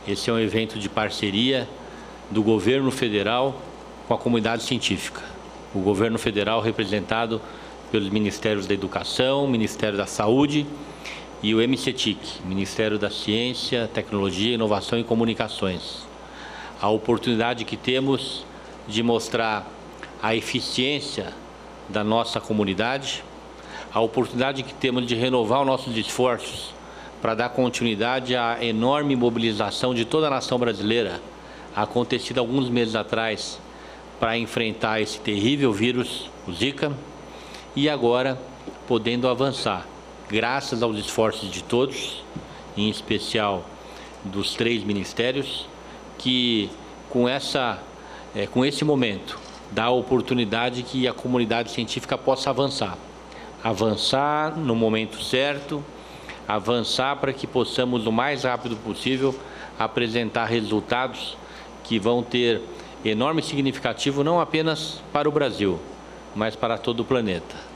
Esse é um evento de parceria do governo federal com a comunidade científica. O governo federal representado pelos Ministérios da Educação, Ministério da Saúde e o MCTIC, Ministério da Ciência, Tecnologia, Inovação e Comunicações. A oportunidade que temos de mostrar a eficiência da nossa comunidade, a oportunidade que temos de renovar os nossos esforços para dar continuidade à enorme mobilização de toda a nação brasileira, acontecida alguns meses atrás, para enfrentar esse terrível vírus, o Zika, e agora podendo avançar, graças aos esforços de todos, em especial dos 3 ministérios, que com esse momento dá a oportunidade que a comunidade científica possa avançar no momento certo, avançar para que possamos o mais rápido possível apresentar resultados que vão ter enorme significativo não apenas para o Brasil, mas para todo o planeta.